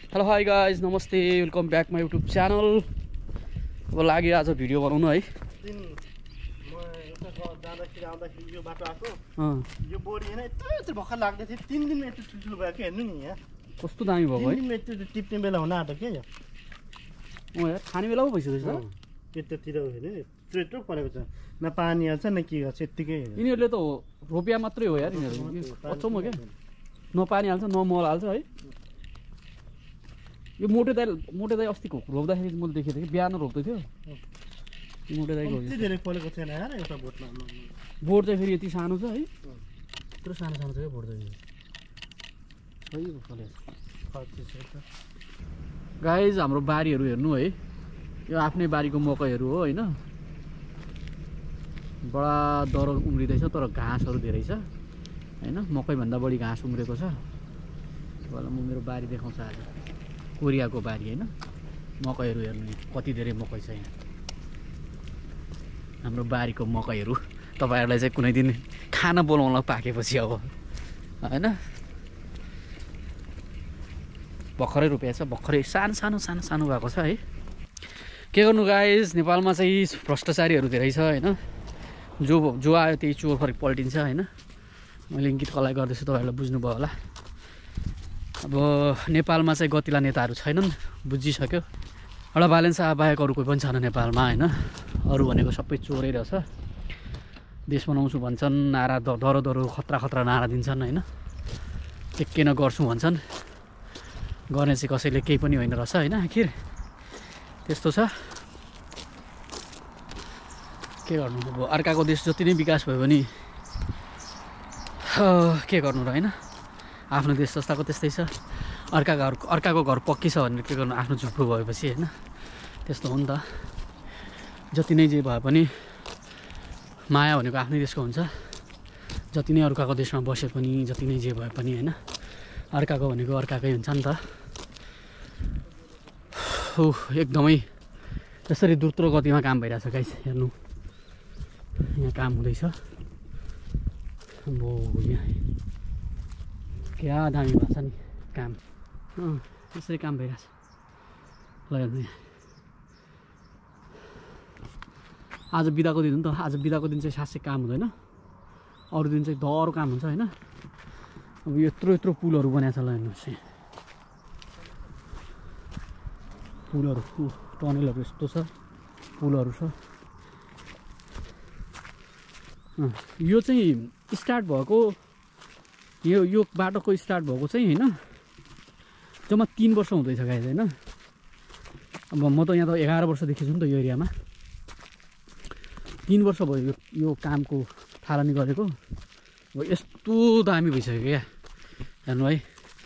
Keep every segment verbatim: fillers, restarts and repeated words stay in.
Hello hi guys नमस्ते welcome back my YouTube channel. अब लाग्यो आज भिडियो बनाउनु है। दिन म यता जाँदाखेरि आउँदाखेरि यो बाटो आएको अँ यो बोडी होइन यत्रो यत्रो भर्खर लाग्दै थियो तिन दिनमा यत्रो ठुल्ठुलो भयो कि हेर्नु नि यहाँ कस्तो दामी भएको तिन है। दिनमा यत्रो टिप्ने बेला हुन आँट्यो क्या यो अँ यार खाने बेला पो भइसक्यो त। त्यतातिर हेर्नु यत्रो यत्रो परेको छ न पानी हाल्छ न के गर्छ यत्तिकै यिनीहरूले त रोपिया मात्रै हो यार यिनीहरू अचम्म क्या। न पानी हाल्छ न मल हाल्छ है। यो मोटे दाइ मोटे दाइ अस्तिको रोप्दाखेरि मैले देखेको थिएँ कि बिहान रोप्दै थियो मोटे दाइको। यति धेरै परेको थिएन यार एउटा बोटमा बोट चाहिँ फेरि यति सानो छ है। यत्रो सानो सानो छ क्या बोट चाहिँ फलेको। गाइज हाम्रो बारीहरू हेर्नु है। यो आफ्नै बारीको मकैहरू हो होइन। बडा दरो उम्रिँदैछ तर घाँसहरू धेरै छ होइन। मकैभन्दा बढी घाँस उम्रेको छ। तपाईँलाई म मेरो बारी देखाउँछु आज। कोरियाको बारी होइन। मकैहरू हेर्नु कति धेरै मकै छ यहाँ। हाम्रो बारीको मकैहरू तपाईँहरूलाई चाहिँ कुनै दिन खाना बोलाउन पाकेपछि अब होइन। भर्खरै रोपिएको छ भर्खरै सानो सानो सानो सानो भएको छ है। के गर्नु गाइज नेपालमा चाहिँ भ्रष्टाचारीहरू धेरै छ होइन। जो जो आयो त्यही चोर फरक पल्टिन्छ होइन। मैले इङ्गित कलाई गर्दैछु तपाईँहरूलाई बुझ्नुभयो होला। अब नेपालमा चाहिँ गतिला नेताहरू छैनन् बुझिसक्यो। एउटा बालेन शाह बाहेक अरू कोही पनि छैन नेपालमा होइन। अरू भनेको सबै चोरै रहेछ। देश बनाउँछु भन्छन् नारा दरो दरो खतरा खतरा नारा दिन्छन् होइन। के के न गर्छु भन्छन् गर्ने चाहिँ कसैले केही पनि होइन रहेछ होइन। आखिर त्यस्तो छ के गर्नु। अब अर्काको देश जति नै विकास भयो भने के गर्नु र होइन। आफ्नो देश जस्ताको त्यस्तै छ। अर्का घर अर्काको घर पक्की छ भनेर के गर्नु आफ्नो झुप्रो भएपछि होइन। त्यस्तो हो नि त। जति नै जे भए पनि माया भनेको आफ्नै देशको हुन्छ। जति नै अर्काको देशमा बसे पनि जति नै जे भए पनि होइन अर्काको भनेको अर्काकै हुन्छ नि त। हो एकदमै त्यसरी द्रुत गतिमा काम भइरहेछ गाइस हेर्नु। यहाँ काम हुँदैछ। अब यहाँ क्या दामी भएको छ नि काम। अँ त्यसरी काम भइरहेछ। ल हेर्नु यहाँ आज बिदाको दिन हो नि त। आज बिदाको दिन चाहिँ खासै काम हुँदैन। अरू दिन चाहिँ दह्रो काम हुन्छ होइन। अब यत्रो यत्रो पुलहरू बनाएको छ। ल हेर्नुहोस् यहाँ पुलहरू टनेलहरू यस्तो छ पुलहरू छ। यो चाहिँ स्टार्ट भएको यो यो बाटोको स्टार्ट भएको चाहिँ होइन जम्मा तिन वर्ष हुँदैछ गाइस होइन। अब म त यहाँ त एघार वर्षदेखि छु नि त यो एरियामा। तिन वर्ष भयो यो यो कामको थालनी गरेको। अब यस्तो दामी भइसक्यो क्या हेर्नु है।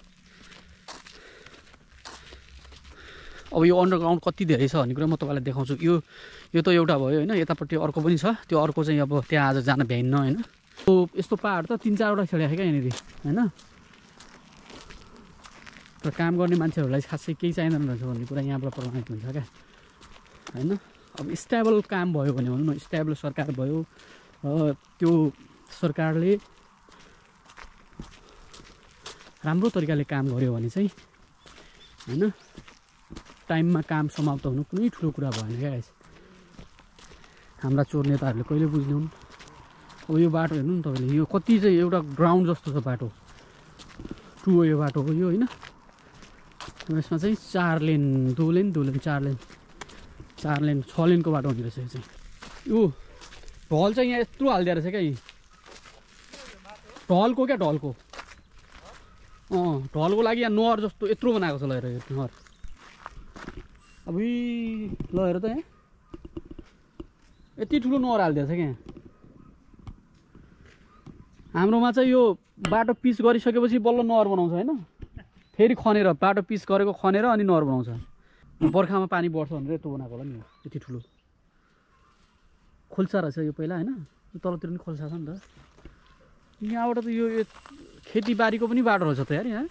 अब यो अन्डरग्राउन्ड कति धेरै छ भन्ने कुरा म तपाईँलाई देखाउँछु। यो यो त एउटा भयो होइन। यतापट्टि अर्को पनि छ। त्यो अर्को चाहिँ अब त्यहाँ आज जान भ्याइन्न होइन। त्यो यस्तो पाहाड त तिन चारवटा खेलेको क्या यहाँनिर होइन। तर काम गर्ने मान्छेहरूलाई खासै केही चाहिँदैन रहेछ भन्ने कुरा यहाँबाट प्रमाणित हुन्छ क्या होइन। अब स्टेबल काम भयो भने भनौँ न स्टेबल सरकार भयो र त्यो सरकारले राम्रो तरिकाले काम गर्यो भने चाहिँ होइन टाइममा काम समाप्त हुनु कुनै ठुलो कुरा भएन क्या गाइस। हाम्रा चोर नेताहरूले कहिले बुझ्नु। अब यो बाटो हेर्नु नि तपाईँले यो कति चाहिँ एउटा ग्राउन्ड जस्तो छ बाटो। टु यो बाटो हो यो होइन। यसमा चाहिँ चार लेन दो लेन दो लेन चार लेन चार लेन छ लेनको बाटो हुने रहेछ यो चाहिँ। यो ढल चाहिँ यहाँ यत्रो हालिदिएको रहेछ क्या यी ढलको क्या ढलको। अँ ढलको लागि यहाँ नहर जस्तो यत्रो बनाएको छ ल हेर यो नहर। अब ल हेर त यहाँ यति ठुलो नहर हालिदिएको छ क्या यहाँ। हाम्रोमा चाहिँ यो बाटो पिच गरिसकेपछि बल्ल नहर बनाउँछ होइन। फेरि खनेर बाटो पिच गरेको खनेर अनि नहर बनाउँछ। बर्खामा पानी बढ्छ भनेर यस्तो बनाएको होला नि हो यति ठुलो खोल्सा रहेछ यो पहिला होइन। तलतिर पनि खोल्सा छ नि त। यहाँबाट त यो खेतीबारीको पनि बाटो रहेछ त यार यहाँ।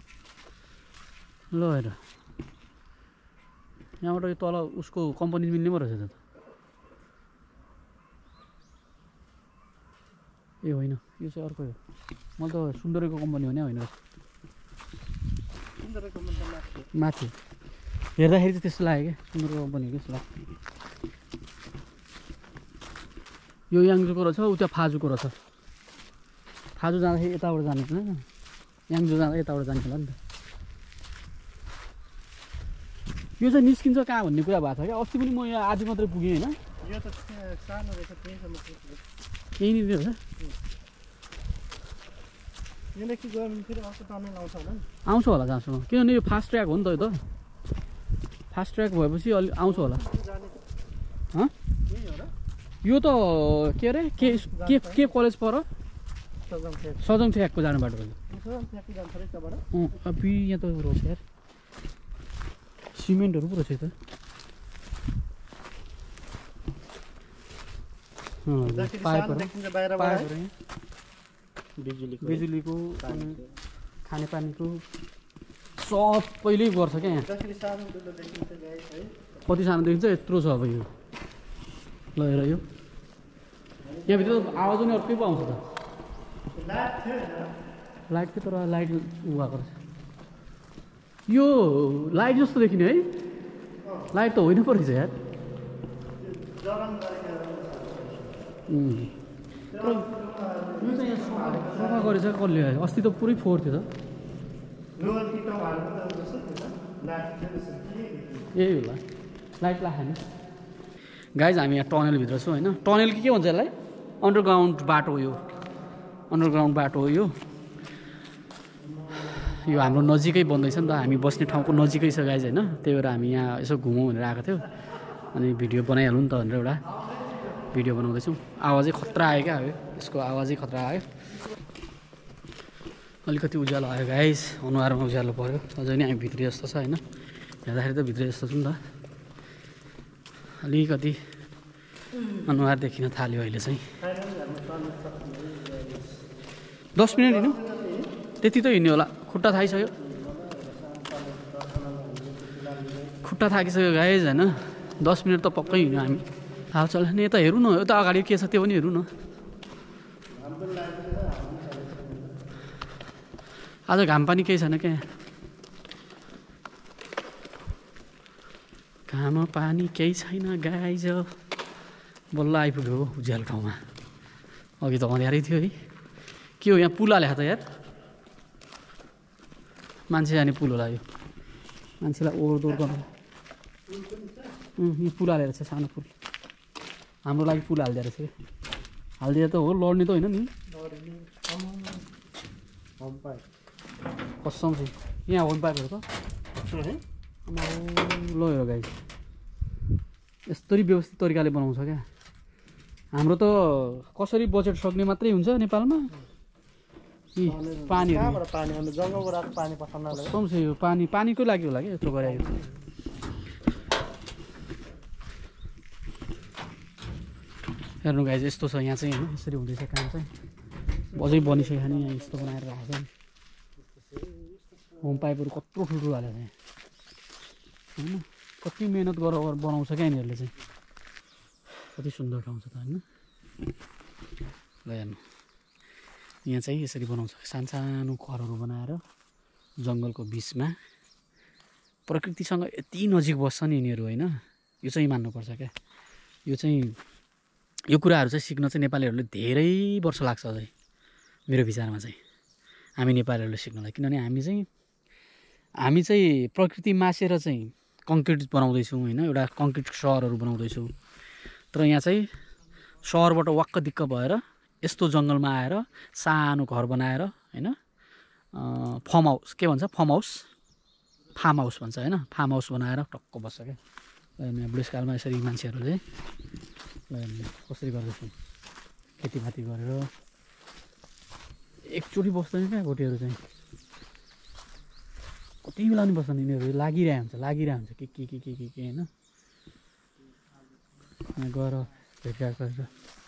ल हेर यहाँबाट यो तल उसको कम्पनी मिल्ने पो रहेछ त। ए होइन यो चाहिँ अर्को हो। मैले त सुन्दरीको कम्पनी हो नि होइन। सुन्दर कम्पनी माथि माथि हेर्दाखेरि चाहिँ त्यस्तो लाग्यो क्या सुन्दर कम्पनी जस्तो लाग्यो यो याङ्जुको रहेछ उता फाजुको रहेछ फाजु जाँदाखेरि यताबाट जाने होइन याङ्जु जाँदा यताबाट जाने होला नि त यो चाहिँ निस्किन्छ कहाँ भन्ने कुरा भएको छ क्या अस्ति पनि म यहाँ आधी मात्रै पुगेँ होइन यो त सानो रहेछ त्यहीसम्म यहीँनिर रहेछ यहाँदेखि गयो भने फेरि अर्को टनल आउँछ होला नि आउँछ होला जहाँसम्म किनभने यो फास्ट ट्र्याक हो नि त यो त फास्ट ट्र्याक भएपछि अलि आउँछ होला यो त के अरे के के के कलेज पर सजङ ठ्याकको जाने बाटो हो अबि यहाँ त रहेछ यार सिमेन्टहरू पो रहेछ त बिजुलीको खानेपानीको सबैले गर्छ क्या यहाँ कति सानो देखिन्छ यत्रो छ अब यो ल हेर यो यहाँभित्र आवाज पनि अर्कै पो आउँछ त लाइट थियो तर लाइट उ भएको रहेछ यो लाइट जस्तो देखिने है लाइट त होइन पो रहेछ यार तर यो चाहिँ यहाँ सफा गरेछ कसले अस्ति त पुरै फोहोर थियो त यही होला लाइट लाग्यो नि गाइज हामी यहाँ टनलभित्र छौँ होइन टनल के के भन्छ यसलाई अन्डरग्राउन्ड बाटो हो यो अन्डरग्राउन्ड बाटो हो यो यो हाम्रो नजिकै बन्दैछ नि त हामी बस्ने ठाउँको नजिकै छ गाइज होइन त्यही भएर हामी यहाँ यसो घुमौँ भनेर आएको थियो अनि भिडियो बनाइहालौँ नि त भनेर एउटा भिडियो बनाउँदैछौँ आवाजै खतरा आयो क्या अब यसको आवाजै खतरा आयो अलिकति उज्यालो आयो गाइस अनुहारमा उज्यालो पऱ्यो अझै नै हामी भित्री जस्तो छ होइन हेर्दाखेरि त भित्री जस्तो छ नि त अलिकति अनुहार देखिन थाल्यो अहिले चाहिँ दस मिनट हिँड्यौँ त्यति त हिँड्यो होला खुट्टा थाकिसक्यो खुट्टा थाकिसक्यो गाइज होइन दस मिनट त पक्कै हिँड्यौँ हामी अब चल नि यता हेरौँ न यता अगाडि के छ त्यो पनि हेरौँ न आज घाम पानी केही छैन क्या घाम पानी केही छैन गाइज बल्ल आइपुग्यो हो उज्यालो ठाउँमा अघि त अँध्यारै थियो है के हो यहाँ पुल हालेको त यार मान्छे जाने पुल होला यो मान्छेलाई ओहोरदोहोर गर्नु यो पुल हालेर छ सानो पुल हाम्रो लागि पुल हालिदिएर रहेछ कि हालिदिएर त हो लड्ने त होइन नि कसम चाहिँ यहाँ होम पाइपहरू त ल हेर गाई यस्तरी व्यवस्थित तरिकाले बनाउँछ क्या हाम्रो त कसरी बजेट सक्ने मात्रै हुन्छ नेपालमा यी पानीहरू कसम चाहिँ यो पानी पानीकै लागि होला कि यस्तो गरे हेर्नु गाइज यस्तो छ यहाँ चाहिँ होइन यसरी हुँदैछ काम चाहिँ अझै बनिसक्यो नि यहाँ यस्तो बनाएर राखेको छ नि होम पाइपहरू कत्रो ठुल्ठुलो हालेको छ यहाँ होइन कति मिहिनेत गरेर बनाउँछ क्या यिनीहरूले चाहिँ कति सुन्दर ठाउँ छ त होइन ल हेर्नु यहाँ चाहिँ यसरी बनाउँछ सानसानो घरहरू बनाएर जङ्गलको बिचमा प्रकृतिसँग यति नजिक बस्छ नि यिनीहरू होइन यो चाहिँ मान्नुपर्छ क्या यो चाहिँ यो कुराहरू चाहिँ सिक्न चाहिँ नेपालीहरूले धेरै वर्ष लाग्छ अझै मेरो विचारमा चाहिँ हामी नेपालीहरूले सिक्नलाई किनभने हामी चाहिँ हामी चाहिँ प्रकृति मासेर चाहिँ कङ्क्रिट बनाउँदैछौँ होइन एउटा कङ्क्रिट सहरहरू बनाउँदैछौँ तर यहाँ चाहिँ सहरबाट वाक्क दिक्क भएर यस्तो जङ्गलमा आएर सानो घर बनाएर होइन फर्म हाउस के भन्छ फर्म हाउस फार्म हाउस भन्छ होइन फार्म हाउस बनाएर टक्क बस्छ क्या यहाँ बुढेसकालमा यसरी मान्छेहरूले कसरी गर्दैछन् खेतीपाती गरेर एकचोटि बस्दैन क्या भोटेहरू चाहिँ कति बेला पनि बस्दैन यिनीहरू लागिरहेको हुन्छ लागिरहेको हुन्छ के के के के के के होइन गएर भेटघाट गरेर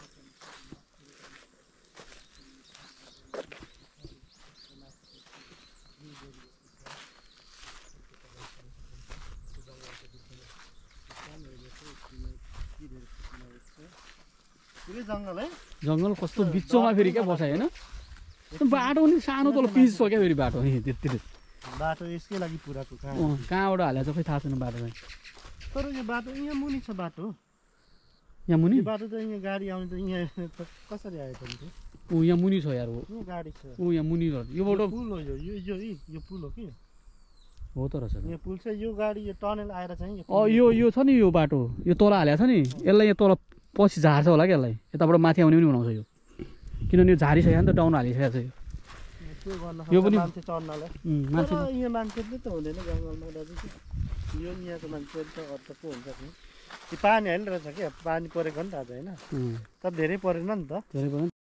जङ्गल कस्तो बिचमा फेरि क्या बसाइ होइन बाटो पनि सानो तल पिच छ क्या फेरि बाटो नि त्यति बाटो यसकै लागि पुराको कहाँ अँ, कहाँबाट हालेको छ खै थाहा छैन बाटो चाहिँ। तर यो बाटो यहाँ मुनि छ बाटो यहाँ मुनि यो बाटो त यहाँ गाडी आउने त यहाँ त कसरी आयो त नि ऊ यहाँ मुनि छ यार हो यो गाडी छ ऊ यहाँ मुनि रहेछ। यो बाटो पुल हो यो यो यो यो पुल हो कि हो त रहेछ। यहाँ पुल छ यो गाडी यो टनल आएर चाहिँ यो अँ यो यो छ नि यो बाटो यो तल हालेको छ नि यसलाई यहाँ तल पछि झार्छ होला क्या यसलाई यताबाट माथि आउने पनि बनाउँछ यो किनभने यो झारिसक्यो नि त डाउन हालिसकेको छ यो त्यो गर्न यो पनि मान्छे चढ्नलाई उम्, मान्छे तर यहाँ मान्छेले त हुँदैन जङ्गलमा दाजु यो यहाँको मान्छे त अर्थ पो हुन्छ नि त्यो पानी हालिरहेछ क्या पानी परेको नि त आज होइन उम्, तर धेरै परेन नि त धेरै भयो